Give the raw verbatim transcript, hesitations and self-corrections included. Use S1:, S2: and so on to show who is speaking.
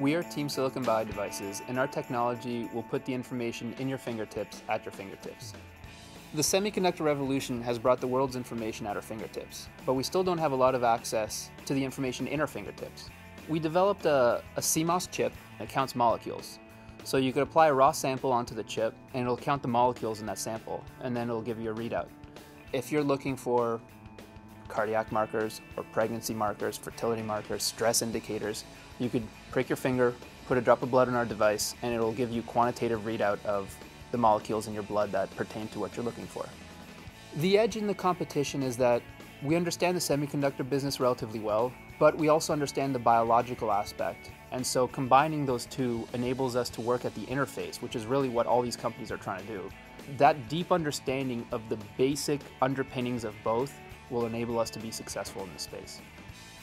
S1: We are Team Silicon BioDevices, and our technology will put the information in your fingertips at your fingertips. The semiconductor revolution has brought the world's information at our fingertips, but we still don't have a lot of access to the information in our fingertips. We developed a, a C MOS chip that counts molecules. So you could apply a raw sample onto the chip, and it'll count the molecules in that sample, and then it'll give you a readout. If you're looking for cardiac markers or pregnancy markers, fertility markers, stress indicators, you could prick your finger, put a drop of blood in our device, and it'll give you quantitative readout of the molecules in your blood that pertain to what you're looking for. The edge in the competition is that we understand the semiconductor business relatively well, but we also understand the biological aspect. And so combining those two enables us to work at the interface, which is really what all these companies are trying to do. That deep understanding of the basic underpinnings of both will enable us to be successful in this space.